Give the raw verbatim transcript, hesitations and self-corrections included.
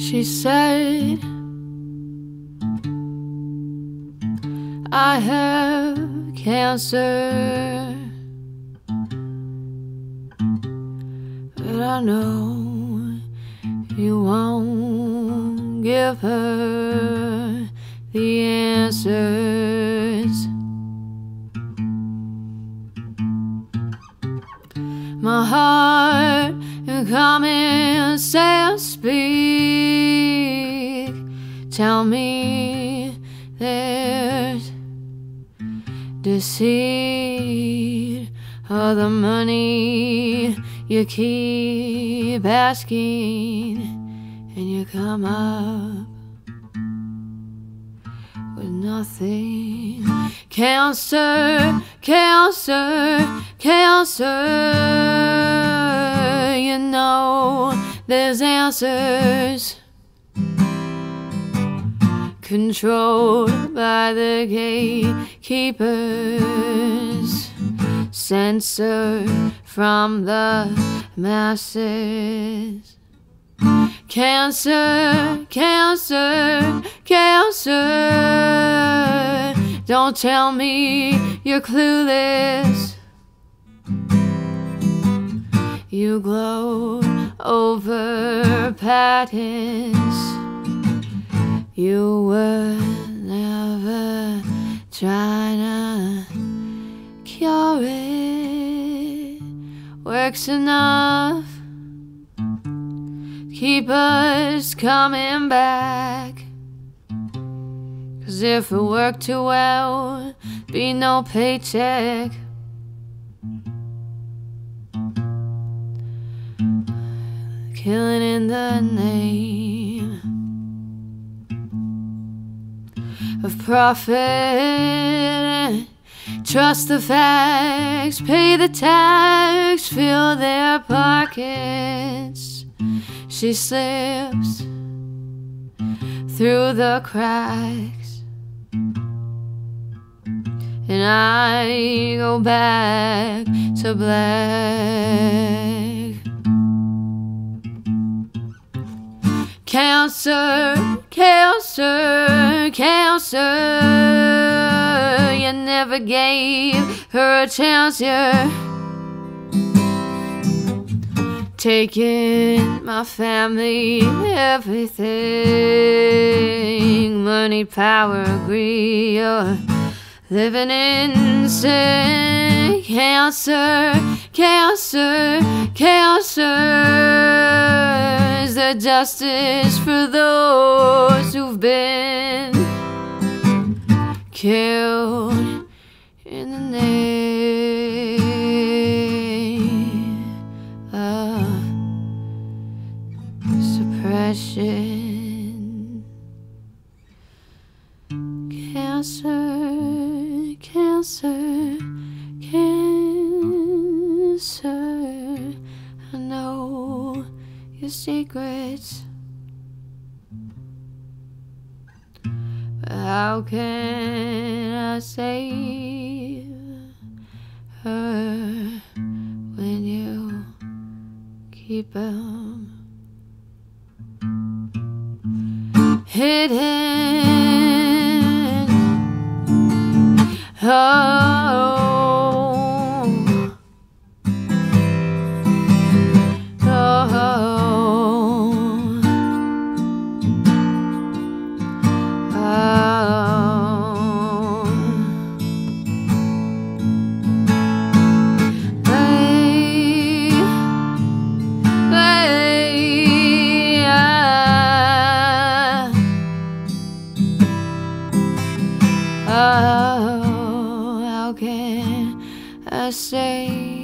She said, I have cancer, but I know you won't give her the answers. My heart, you come and say and speak. Tell me there's deceit or the money you keep asking, and you come up with nothing. Cancer, cancer, cancer. You know there's answers, controlled by the gatekeepers, censored from the masses. Cancer, cancer, cancer. Don't tell me you're clueless. You gloat over patents you were never trying to cure it. Works enough, keep us coming back. 'Cause if it worked too well, be no paycheck. Killing in the name of profit. Trust the facts, pay the tax, fill their pockets. She slips through the cracks, and I go back to black. Cancer, cancer, cancer. You never gave her a chance, yeah. Taking my family, everything. Money, power, greed, you're living in sin. Cancer, cancer, cancer. Is there justice for those who've been killed in the name of suppression? Cancer, cancer, cancer. I know your secrets, but how can I save her when you keep them hidden? Oh, oh, how can I say